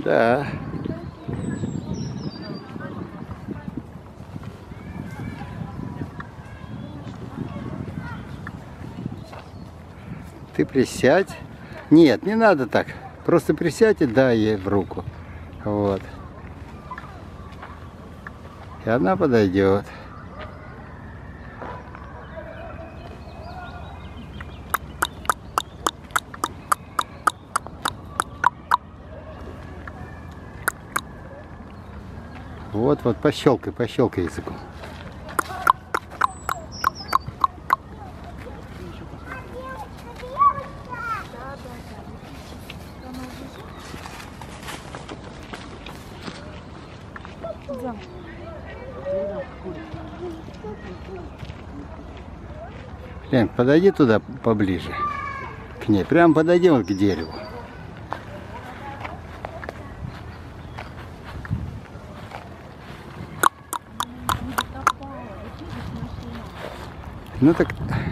Да. Ты присядь. Нет, не надо так. Просто присядь и дай ей в руку. Вот. И она подойдет. Вот, пощелкай языком. Лен, подойди туда поближе к ней. Прям подойди вот к дереву. Ну так